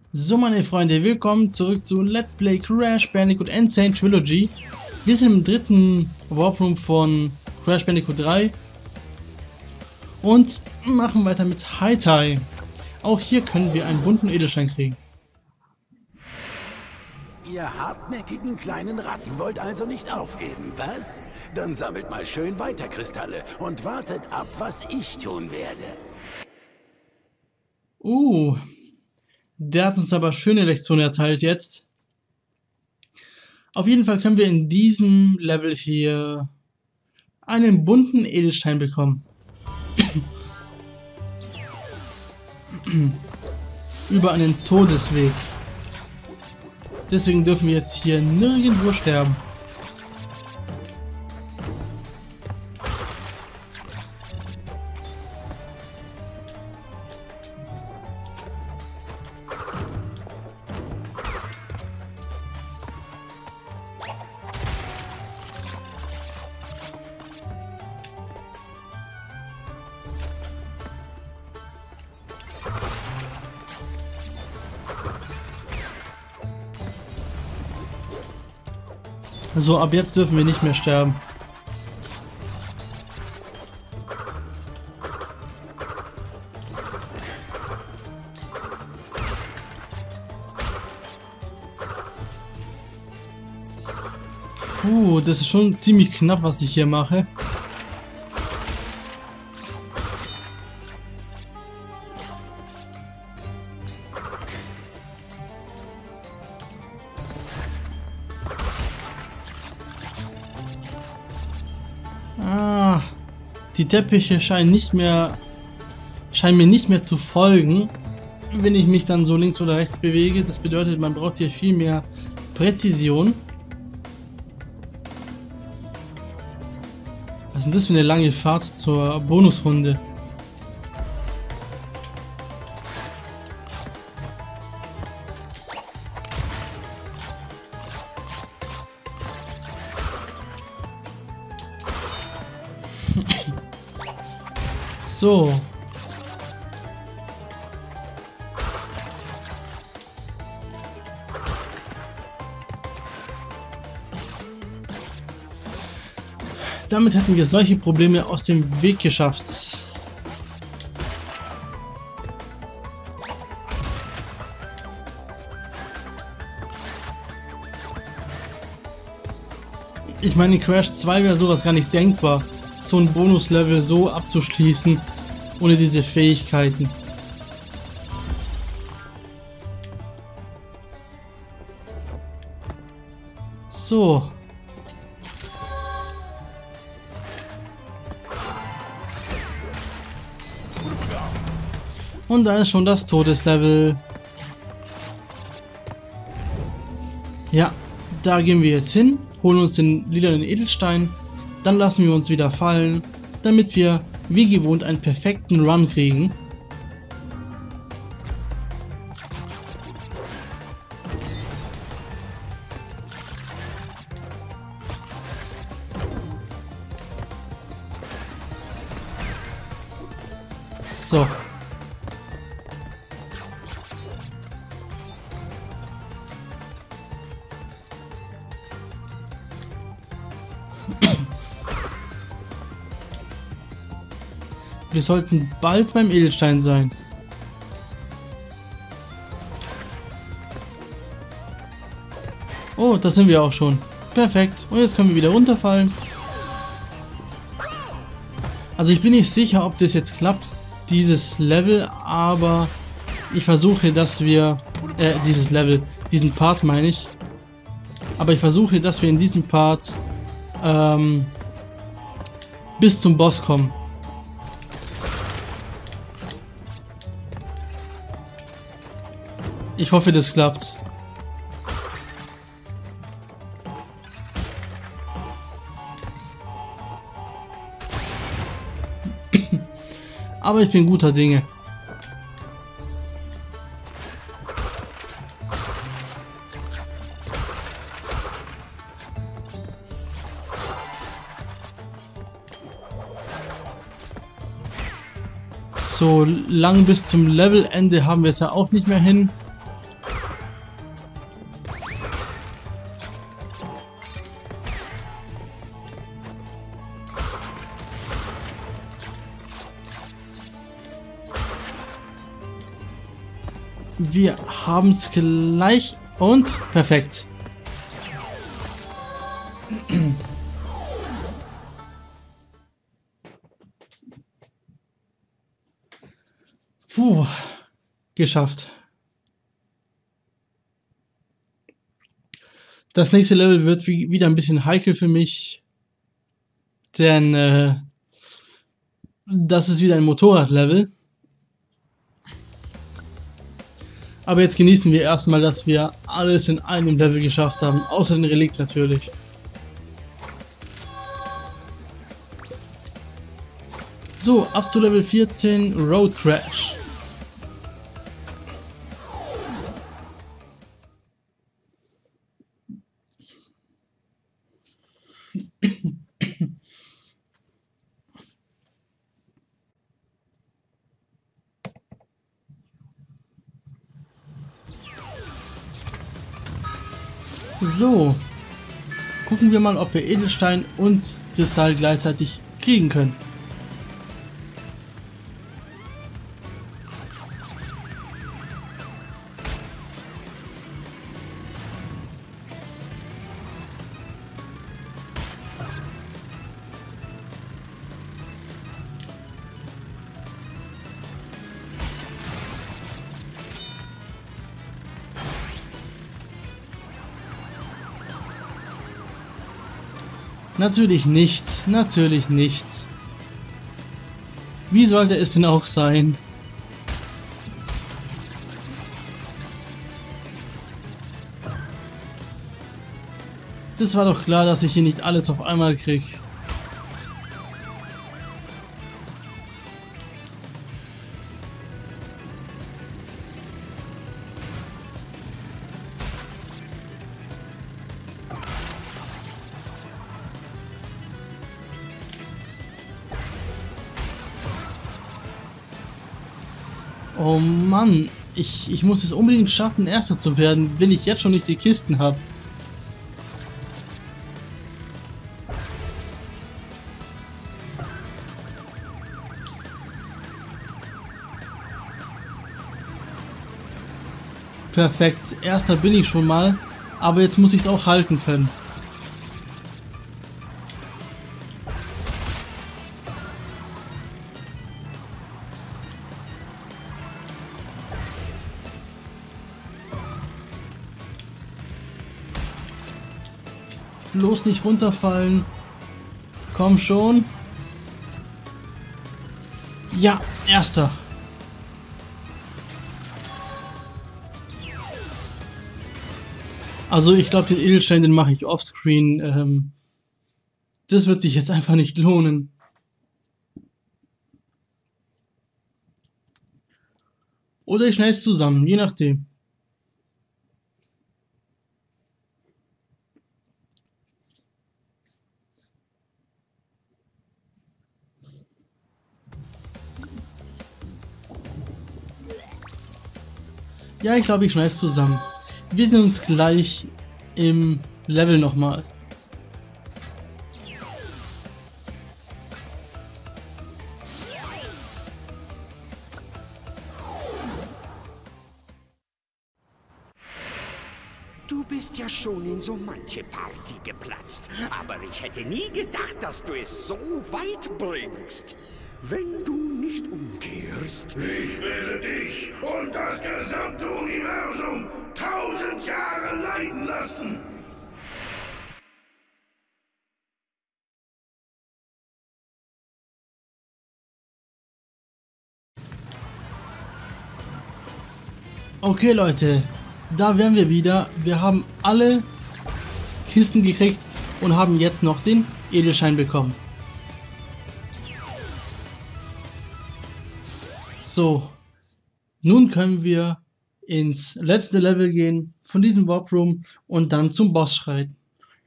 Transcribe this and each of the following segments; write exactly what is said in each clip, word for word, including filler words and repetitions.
So, meine Freunde, willkommen zurück zu Let's Play Crash Bandicoot N. Sane Trilogy. Wir sind im dritten Warp Room von Crash Bandicoot drei und machen weiter mit Hi-Tai. Auch hier können wir einen bunten Edelstein kriegen. Ihr hartnäckigen kleinen Ratten wollt also nicht aufgeben, was? Dann sammelt mal schön weiter Kristalle und wartet ab, was ich tun werde. Uh, der hat uns aber schöne Lektionen erteilt jetzt. Auf jeden Fall können wir in diesem Level hier einen bunten Edelstein bekommen. Über einen Todesweg. Deswegen dürfen wir jetzt hier nirgendwo sterben. So, ab jetzt dürfen wir nicht mehr sterben. Puh, das ist schon ziemlich knapp, was ich hier mache. Ah, die Teppiche scheinen nicht mehr, scheinen mir nicht mehr zu folgen, wenn ich mich dann so links oder rechts bewege. Das bedeutet, man braucht hier viel mehr Präzision. Was ist denn das für eine lange Fahrt zur Bonusrunde? So. Damit hätten wir solche Probleme aus dem Weg geschafft. Ich meine, in Crash zwei wäre sowas gar nicht denkbar, so ein Bonuslevel so abzuschließen, ohne diese Fähigkeiten. So. Und da ist schon das Todeslevel. Ja, da gehen wir jetzt hin, holen uns den lilanen Edelstein, dann lassen wir uns wieder fallen, damit wir wie gewohnt einen perfekten Run kriegen. So. Wir sollten bald beim Edelstein sein. Oh, da sind wir auch schon. Perfekt. Und jetzt können wir wieder runterfallen. Also ich bin nicht sicher, ob das jetzt klappt, dieses Level, aber ich versuche, dass wir, äh, dieses Level, diesen Part meine ich, aber ich versuche, dass wir in diesem Part ähm, bis zum Boss kommen. Ich hoffe, das klappt. Aber ich bin guter Dinge. So lang bis zum Levelende haben wir es ja auch nicht mehr hin. Wir haben es gleich und perfekt. Puh, geschafft. Das nächste Level wird wie, wieder ein bisschen heikel für mich, denn äh, das ist wieder ein Motorradlevel. Aber jetzt genießen wir erstmal, dass wir alles in einem Level geschafft haben, außer den Relikt natürlich. So, ab zu Level vierzehn, Road Crash. So, gucken wir mal, ob wir Edelstein und Kristall gleichzeitig kriegen können. Natürlich nicht, natürlich nicht. Wie sollte es denn auch sein? Das war doch klar, dass ich hier nicht alles auf einmal krieg. Oh Mann, ich, ich muss es unbedingt schaffen, Erster zu werden, wenn ich jetzt schon nicht die Kisten habe. Perfekt, Erster bin ich schon mal, aber jetzt muss ich es auch halten können. Bloß nicht runterfallen. Komm schon. Ja, Erster. Also ich glaube, den Edelstein, den mache ich offscreen. Ähm, das wird sich jetzt einfach nicht lohnen. Oder ich schneide es zusammen, je nachdem. Ja, ich glaube, ich schneide es zusammen. Wir sehen uns gleich im Level nochmal. Du bist ja schon in so manche Party geplatzt, aber ich hätte nie gedacht, dass du es so weit bringst. Wenn du nicht umkehrst... Ich werde dich und das gesamte Universum tausend Jahre leiden lassen. Okay Leute, da wären wir wieder. Wir haben alle Kisten gekriegt und haben jetzt noch den Edelstein bekommen. So, nun können wir ins letzte Level gehen von diesem Warp Room und dann zum Boss schreiten.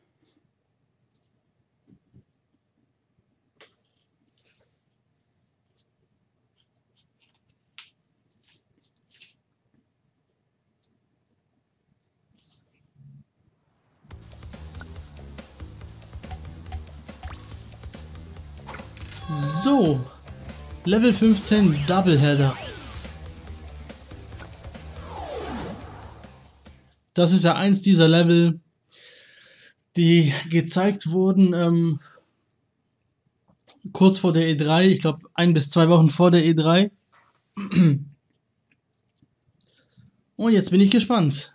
So, Level fünfzehn Doubleheader. das ist ja eins dieser Level, die gezeigt wurden ähm, kurz vor der E drei, ich glaube ein bis zwei Wochen vor der E drei. Und jetzt bin ich gespannt.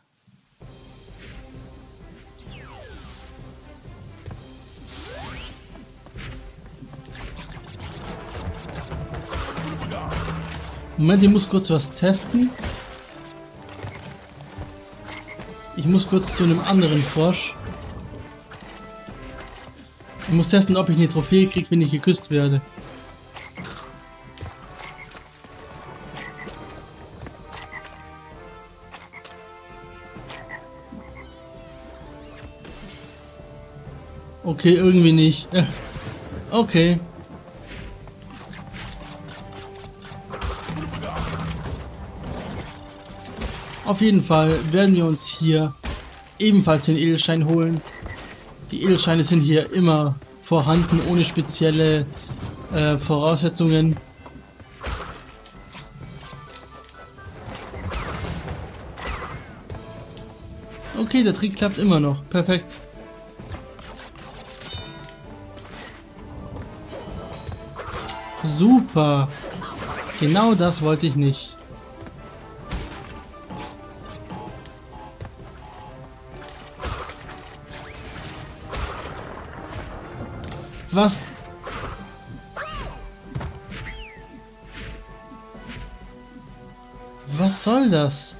Moment, ich muss kurz was testen. Ich muss kurz zu einem anderen Frosch. Ich muss testen, ob ich eine Trophäe kriege, wenn ich geküsst werde. Okay, irgendwie nicht. Okay. Auf jeden Fall werden wir uns hier ebenfalls den Edelstein holen. Die Edelsteine sind hier immer vorhanden, ohne spezielle äh, Voraussetzungen. Okay, der Trick klappt immer noch. Perfekt. Super. Genau das wollte ich nicht. Was? Was soll das?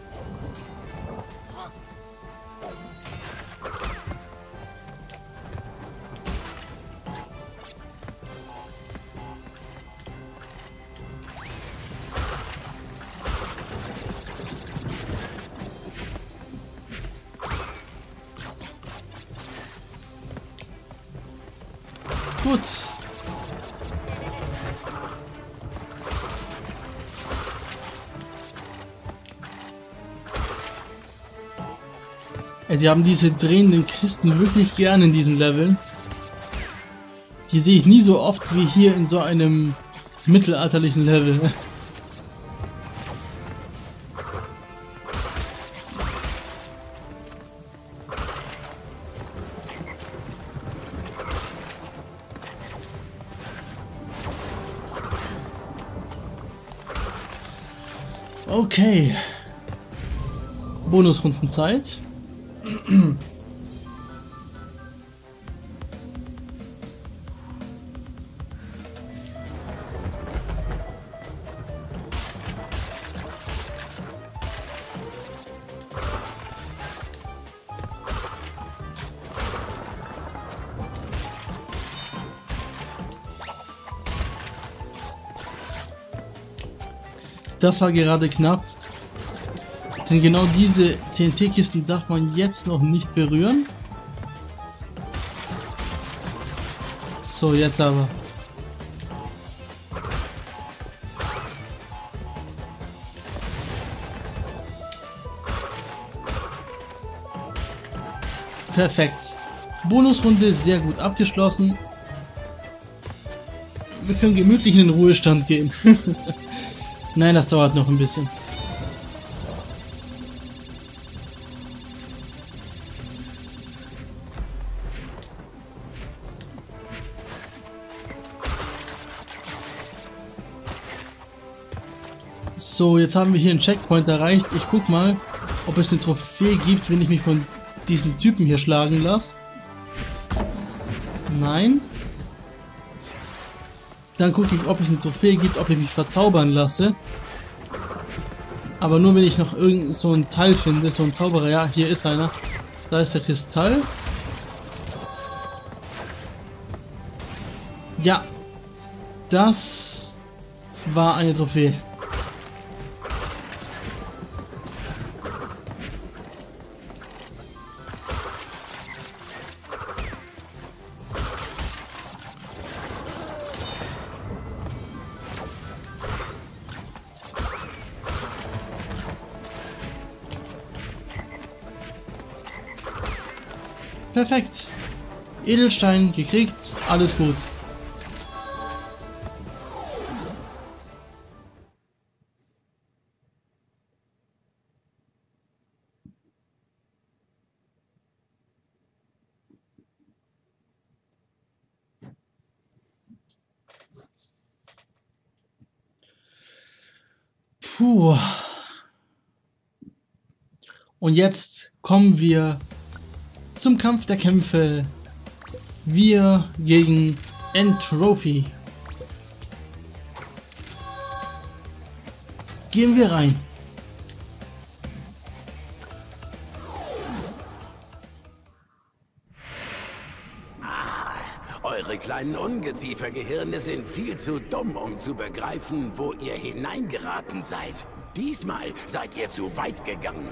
Gut. Ja, die haben diese drehenden Kisten wirklich gerne in diesen Leveln. Die sehe ich nie so oft wie hier in so einem mittelalterlichen Level. Okay. Bonusrundenzeit. Das war gerade knapp. Denn genau diese T N T-Kisten darf man jetzt noch nicht berühren. So, jetzt aber. Perfekt. Bonusrunde sehr gut abgeschlossen. Wir können gemütlich in den Ruhestand gehen. Nein, das dauert noch ein bisschen. So, jetzt haben wir hier einen Checkpoint erreicht. Ich guck mal, ob es eine Trophäe gibt, wenn ich mich von diesem Typen hier schlagen lasse. Nein. Dann gucke ich, ob es eine Trophäe gibt, ob ich mich verzaubern lasse. Aber nur wenn ich noch irgend so ein Teil finde, so ein Zauberer. Ja, hier ist einer. Da ist der Kristall. Ja. Das war eine Trophäe. Perfekt. Edelstein gekriegt, alles gut. Puh. Und jetzt kommen wir zum Kampf der Kämpfe. Wir gegen Entropy. Gehen wir rein. Eure kleinen Ungeziefergehirne sind viel zu dumm, um zu begreifen, wo ihr hineingeraten seid. Diesmal seid ihr zu weit gegangen.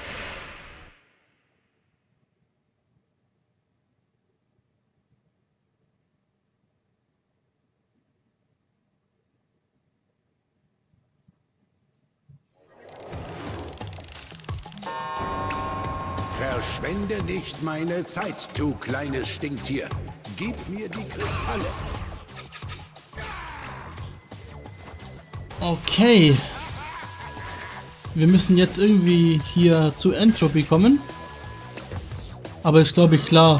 Verschwende nicht meine Zeit, du kleines Stinktier. Gib mir die Kristalle. Okay. Wir müssen jetzt irgendwie hier zu Entropy kommen. Aber ist, glaube ich, klar.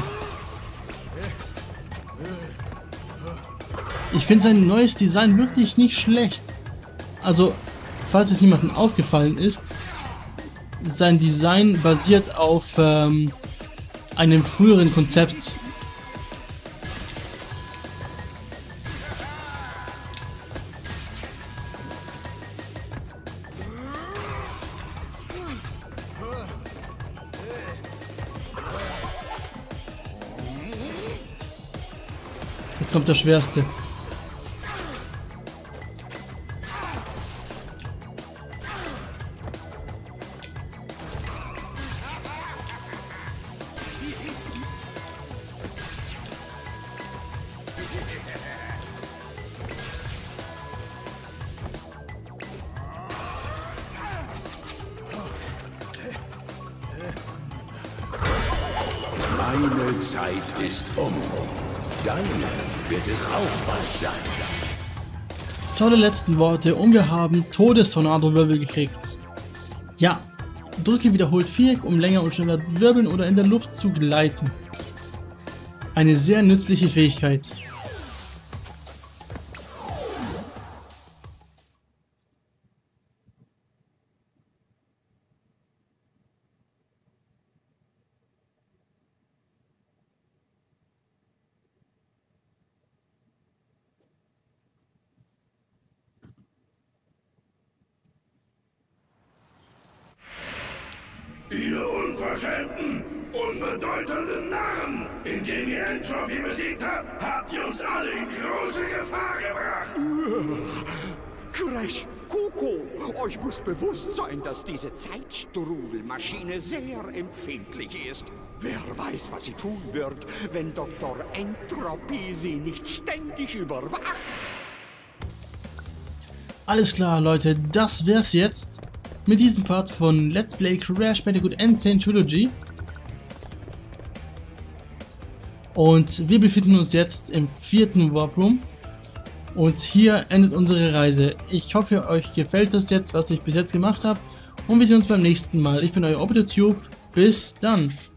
Ich finde sein neues Design wirklich nicht schlecht. Also, falls es niemandem aufgefallen ist, sein Design basiert auf ähm, einem früheren Konzept. Jetzt kommt das Schwerste. Meine Zeit ist um. Dann wird es auch bald sein. Tolle letzten Worte und wir haben Todestornado-Wirbel gekriegt. Ja, drücke wiederholt Viereck, um länger und schneller wirbeln oder in der Luft zu gleiten. Eine sehr nützliche Fähigkeit. Ihr unverschämten, unbedeutenden Narren! Indem ihr Entropy besiegt habt, habt ihr uns alle in große Gefahr gebracht! Crash, Coco, euch muss bewusst sein, dass diese Zeitstrudelmaschine sehr empfindlich ist. Wer weiß, was sie tun wird, wenn Doktor Entropy sie nicht ständig überwacht. Alles klar, Leute, das wär's jetzt mit diesem Part von Let's Play Crash Bandicoot N. Sane Trilogy. Und wir befinden uns jetzt im vierten Warp Room. Und hier endet unsere Reise. Ich hoffe, euch gefällt das jetzt, was ich bis jetzt gemacht habe. Und wir sehen uns beim nächsten Mal. Ich bin euer ObitoTube. Bis dann.